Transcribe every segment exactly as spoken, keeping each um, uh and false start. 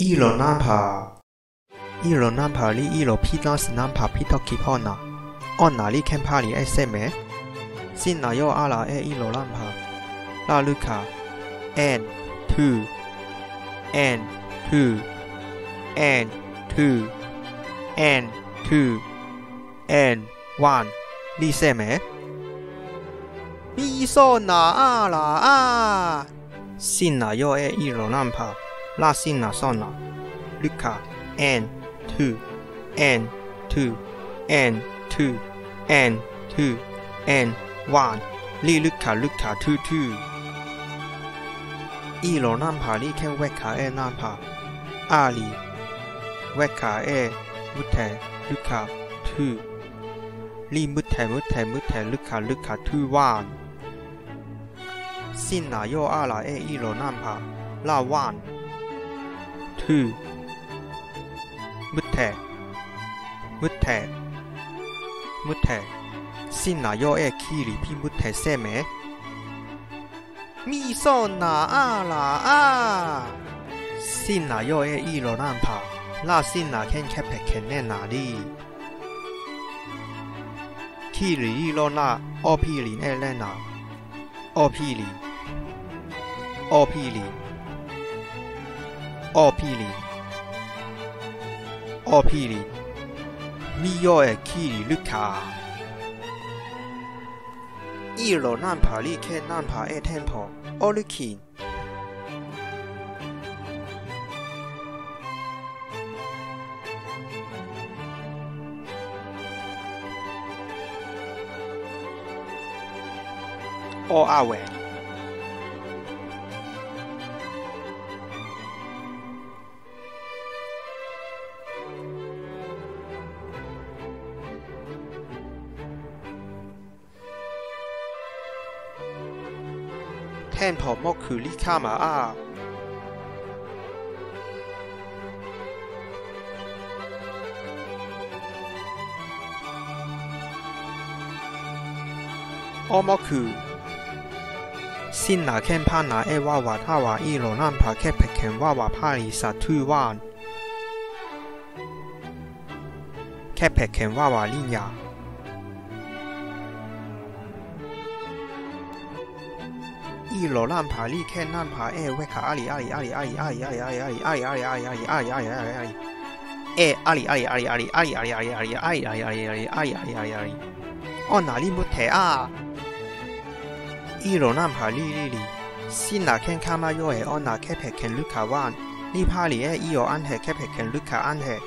一路哪怕，一路哪怕你一路皮当是哪怕皮托起泡呢？按哪里看怕你爱什么？是哪有阿拉爱一路哪怕？拉卢卡 ，and two and two and two and two and one， 你什么？咪嗦那阿拉啊！是哪有爱一路哪怕？拉是哪嗦哪？卢卡 and two and two and two and two and one， 你卢卡卢卡 two two。一路哪怕你看维卡诶哪怕阿里维卡诶木台卢卡 two， 你木台木台木台卢卡卢卡 two one。是哪有阿拉诶一路哪怕拉 one two。木台木台木台是哪有诶起里比木台什么？咪嗦那阿拉啊！是哪有诶一路哪怕拉是哪看开拍看在哪里？起里一路那二屁零诶在哪？二屁零二屁零二屁零二屁零咪有诶起里卢卡。一路哪怕你看哪怕诶 tempo， all you can。all our way。tempo 莫คือลิคามาอาออมอคือสินนาแค่พานาเอวาวาท่าวาอีโรนันพาแค่เพแคนวาวาพาลิซาทูวานแค่เพแคนวาวาลิญญา一路哪怕你看哪怕哎，喂卡阿里阿里阿里阿里阿里阿里阿里阿里阿里阿里阿里阿里阿里阿里阿里阿里，哎阿里阿里阿里阿里阿里阿里阿里阿里阿里阿里阿里阿里阿里阿里阿里阿里，哦哪里没睇啊？一路哪怕你你你，先哪看卡嘛哟哎，哦哪看拍看卢卡湾，你怕你哎一路安嘿看拍看卢卡安嘿。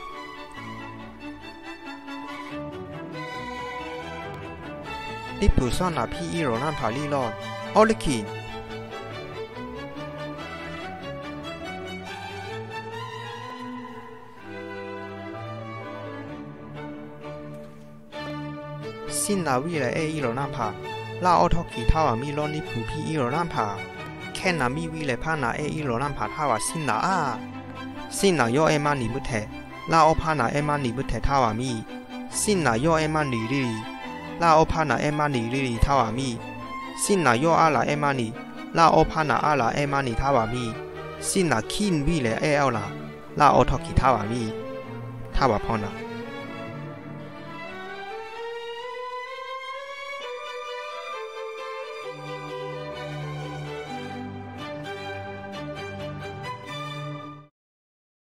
你不算哪批一路哪怕你咯，奥利基。สินนาวิเลยเออีโรนัมพาลาออทอกีท่าวามีลอนิผูพีอีโรนัมพาแค่นามีวิเลยพานาเออีโรนัมพาท่าวาสินนาอาสินนาโยเอมานิมุเทลาออพานาเอมานิมุเทท่าวามีสินนาโยเอมานิลิลีลาออพานาเอมานิลิลีท่าวามีสินนาโยอาลาเอมานิลาออพานาอาลาเอมานิท่าวามีสินนาคินวิเลยเอเอลาลาออทอกีท่าวามีท่าวาพอนา